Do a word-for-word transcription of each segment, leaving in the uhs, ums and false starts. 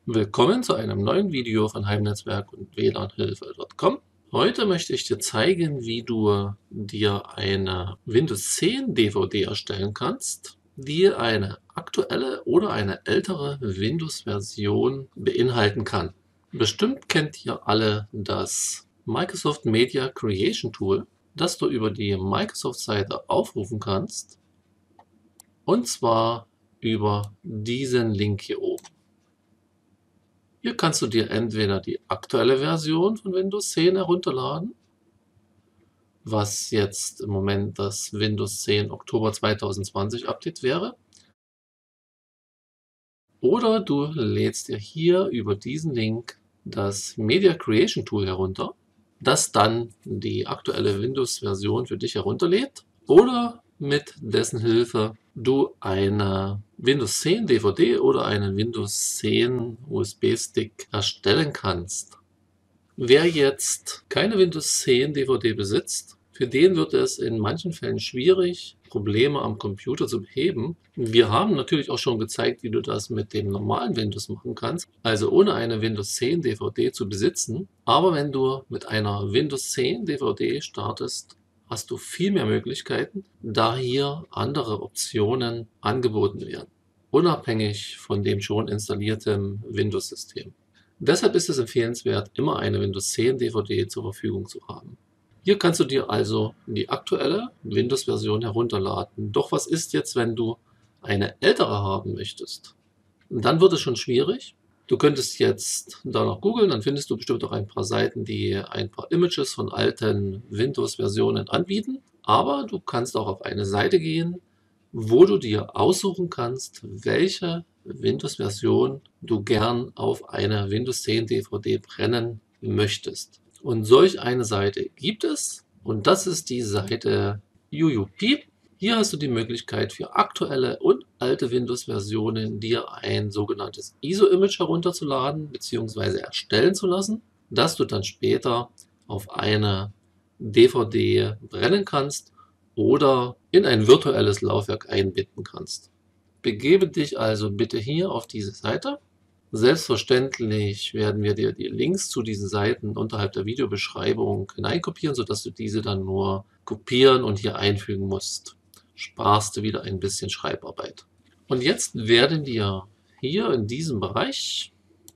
Willkommen zu einem neuen Video von Heimnetzwerk und W L A N Hilfe Punkt com. Heute möchte ich dir zeigen, wie du dir eine Windows zehn D V D erstellen kannst, die eine aktuelle oder eine ältere Windows-Version beinhalten kann. Bestimmt kennt ihr alle das Microsoft Media Creation Tool, das du über die Microsoft-Seite aufrufen kannst, und zwar über diesen Link hier oben. Hier kannst du dir entweder die aktuelle Version von Windows zehn herunterladen, was jetzt im Moment das Windows zehn Oktober zweitausendzwanzig Update wäre, oder du lädst dir hier über diesen Link das Media Creation Tool herunter, das dann die aktuelle Windows-Version für dich herunterlädt, oder mit dessen Hilfe du eine Windows zehn D V D oder einen Windows zehn U S B-Stick erstellen kannst. Wer jetzt keine Windows zehn D V D besitzt, für den wird es in manchen Fällen schwierig, Probleme am Computer zu beheben. Wir haben natürlich auch schon gezeigt, wie du das mit dem normalen Windows machen kannst, also ohne eine Windows zehn D V D zu besitzen. Aber wenn du mit einer Windows zehn D V D startest, hast du viel mehr Möglichkeiten, da hier andere Optionen angeboten werden, unabhängig von dem schon installierten Windows-System. Deshalb ist es empfehlenswert, immer eine Windows zehn D V D zur Verfügung zu haben. Hier kannst du dir also die aktuelle Windows-Version herunterladen. Doch was ist jetzt, wenn du eine ältere haben möchtest? Dann wird es schon schwierig. Du könntest jetzt da noch googeln, dann findest du bestimmt auch ein paar Seiten, die ein paar Images von alten Windows-Versionen anbieten. Aber du kannst auch auf eine Seite gehen, wo du dir aussuchen kannst, welche Windows-Version du gern auf eine Windows zehn D V D brennen möchtest. Und solch eine Seite gibt es, und das ist die Seite U U P. Hier hast du die Möglichkeit, für aktuelle und alte Windows-Versionen dir ein sogenanntes I S O-Image herunterzuladen bzw. erstellen zu lassen, das du dann später auf eine D V D brennen kannst oder in ein virtuelles Laufwerk einbinden kannst. Begebe dich also bitte hier auf diese Seite. Selbstverständlich werden wir dir die Links zu diesen Seiten unterhalb der Videobeschreibung hineinkopieren, sodass du diese dann nur kopieren und hier einfügen musst. Sparst du wieder ein bisschen Schreibarbeit. Und jetzt werden dir hier in diesem Bereich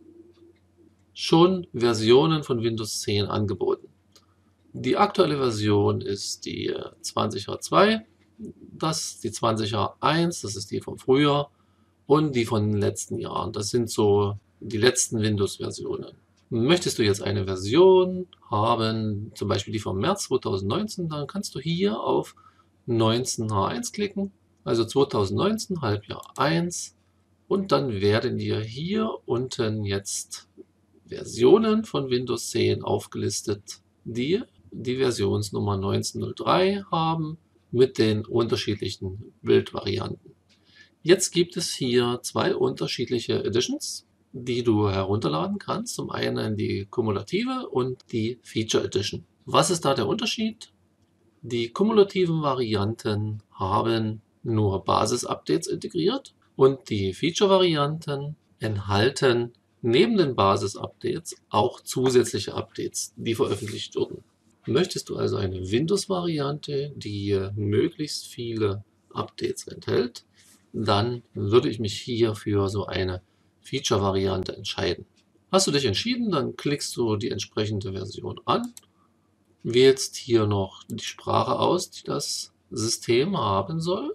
schon Versionen von Windows zehn angeboten. Die aktuelle Version ist die zwanzig H zwei, das ist die zwanzig H eins, das ist die vom Frühjahr, und die von den letzten Jahren. Das sind so die letzten Windows-Versionen. Möchtest du jetzt eine Version haben, zum Beispiel die vom März zweitausendneunzehn, dann kannst du hier auf neunzehn H eins klicken, also zweitausendneunzehn, Halbjahr eins, und dann werden dir hier unten jetzt Versionen von Windows zehn aufgelistet, die die Versionsnummer neunzehn null drei haben mit den unterschiedlichen Bildvarianten. Jetzt gibt es hier zwei unterschiedliche Editions, die du herunterladen kannst. Zum einen die kumulative und die Feature Edition. Was ist da der Unterschied? Die kumulativen Varianten haben nur Basis-Updates integriert und die Feature-Varianten enthalten neben den Basis-Updates auch zusätzliche Updates, die veröffentlicht wurden. Möchtest du also eine Windows-Variante, die möglichst viele Updates enthält, dann würde ich mich hier für so eine Feature-Variante entscheiden. Hast du dich entschieden, dann klickst du die entsprechende Version an, wählst hier noch die Sprache aus, die das System haben soll.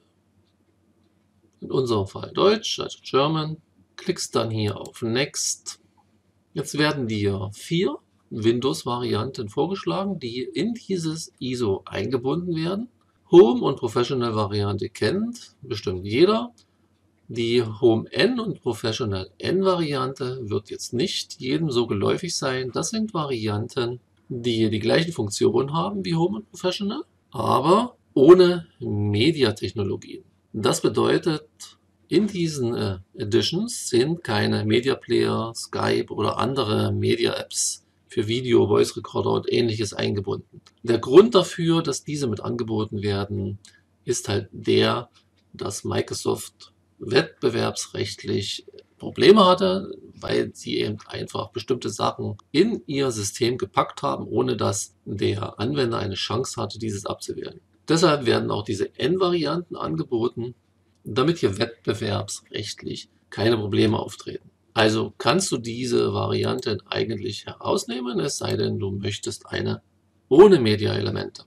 In unserem Fall Deutsch, also German. Klickst dann hier auf Next. Jetzt werden dir vier Windows-Varianten vorgeschlagen, die in dieses I S O eingebunden werden. Home- und Professional-Variante kennt bestimmt jeder. Die Home N und Professional N-Variante wird jetzt nicht jedem so geläufig sein. Das sind Varianten, die die gleichen Funktionen haben wie Home und Professional, aber ohne Media-Technologien. Das bedeutet, in diesen äh, Editions sind keine Media Player, Skype oder andere Media-Apps für Video, Voice Recorder und ähnliches eingebunden. Der Grund dafür, dass diese mit angeboten werden, ist halt der, dass Microsoft wettbewerbsrechtlich Probleme hatte, weil sie eben einfach bestimmte Sachen in ihr System gepackt haben, ohne dass der Anwender eine Chance hatte, dieses abzuwählen. Deshalb werden auch diese N-Varianten angeboten, damit hier wettbewerbsrechtlich keine Probleme auftreten. Also kannst du diese Varianten eigentlich herausnehmen, es sei denn, du möchtest eine ohne Media-Elemente.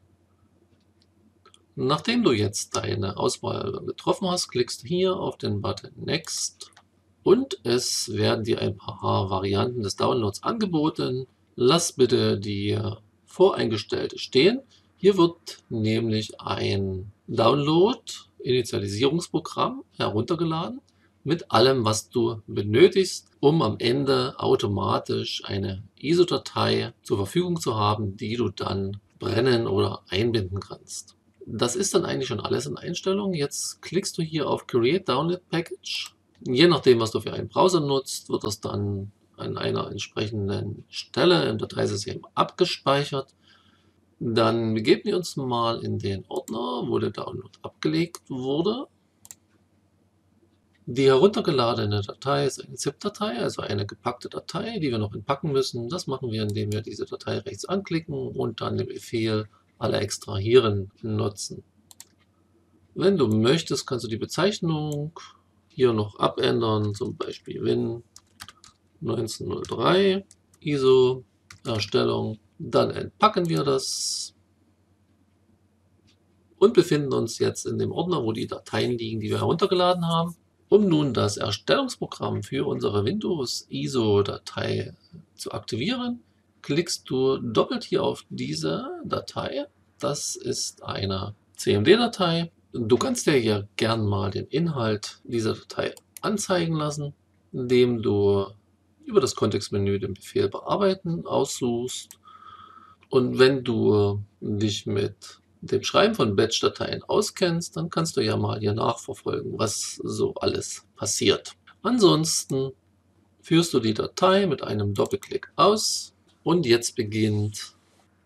Nachdem du jetzt deine Auswahl getroffen hast, klickst du hier auf den Button Next und es werden dir ein paar Varianten des Downloads angeboten. Lass bitte die voreingestellte stehen. Hier wird nämlich ein Download-Initialisierungsprogramm heruntergeladen mit allem, was du benötigst, um am Ende automatisch eine I S O-Datei zur Verfügung zu haben, die du dann brennen oder einbinden kannst. Das ist dann eigentlich schon alles in Einstellungen. Jetzt klickst du hier auf Create Download Package. Je nachdem, was du für einen Browser nutzt, wird das dann an einer entsprechenden Stelle im Dateisystem abgespeichert. Dann begeben wir uns mal in den Ordner, wo der Download abgelegt wurde. Die heruntergeladene Datei ist eine ZIP-Datei, also eine gepackte Datei, die wir noch entpacken müssen. Das machen wir, indem wir diese Datei rechts anklicken und dann den Befehl alle extrahieren nutzen. Wenn du möchtest, kannst du die Bezeichnung hier noch abändern, zum Beispiel Win neunzehnhundertdrei I S O Erstellung. Dann entpacken wir das und befinden uns jetzt in dem Ordner, wo die Dateien liegen, die wir heruntergeladen haben. Um nun das Erstellungsprogramm für unsere Windows I S O-Datei zu aktivieren, klickst du doppelt hier auf diese Datei. Das ist eine C M D-Datei. Du kannst dir hier gern mal den Inhalt dieser Datei anzeigen lassen, indem du über das Kontextmenü den Befehl Bearbeiten aussuchst. Und wenn du dich mit dem Schreiben von Batch-Dateien auskennst, dann kannst du ja mal hier nachverfolgen, was so alles passiert. Ansonsten führst du die Datei mit einem Doppelklick aus und jetzt beginnt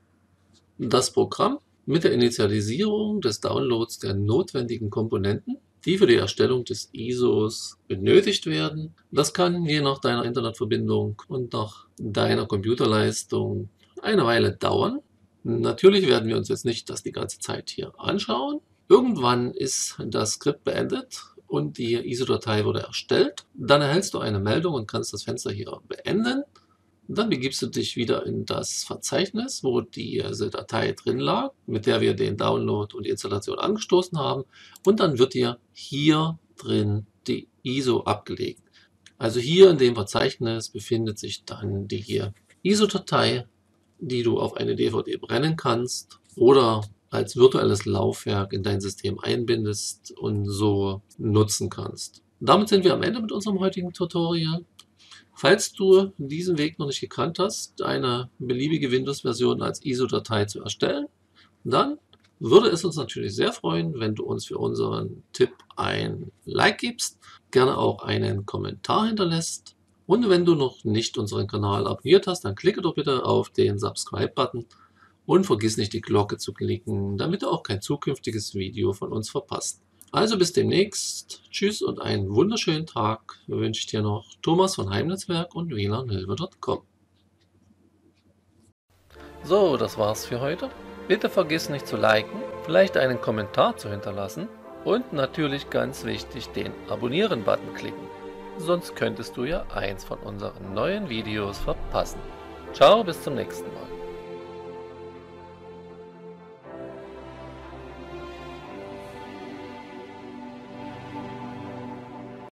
das Programm mit der Initialisierung des Downloads der notwendigen Komponenten, die für die Erstellung des I S Os benötigt werden. Das kann je nach deiner Internetverbindung und nach deiner Computerleistung eine Weile dauern. Natürlich werden wir uns jetzt nicht das die ganze Zeit hier anschauen. Irgendwann ist das Skript beendet und die I S O-Datei wurde erstellt. Dann erhältst du eine Meldung und kannst das Fenster hier beenden. Dann begibst du dich wieder in das Verzeichnis, wo diese Datei drin lag, mit der wir den Download und die Installation angestoßen haben. Und dann wird dir hier drin die I S O abgelegt. Also hier in dem Verzeichnis befindet sich dann die hier I S O-Datei, die du auf eine D V D brennen kannst oder als virtuelles Laufwerk in dein System einbindest und so nutzen kannst. Damit sind wir am Ende mit unserem heutigen Tutorial. Falls du diesen Weg noch nicht gekannt hast, eine beliebige Windows-Version als I S O-Datei zu erstellen, dann würde es uns natürlich sehr freuen, wenn du uns für unseren Tipp ein Like gibst, gerne auch einen Kommentar hinterlässt. Und wenn du noch nicht unseren Kanal abonniert hast, dann klicke doch bitte auf den Subscribe-Button und vergiss nicht die Glocke zu klicken, damit du auch kein zukünftiges Video von uns verpasst. Also bis demnächst, tschüss und einen wunderschönen Tag wünsche ich dir noch, Thomas von Heimnetzwerk und W L A N Hilfe Punkt com. So, das war's für heute. Bitte vergiss nicht zu liken, vielleicht einen Kommentar zu hinterlassen und natürlich ganz wichtig den Abonnieren-Button klicken. Sonst könntest du ja eins von unseren neuen Videos verpassen. Ciao, bis zum nächsten Mal.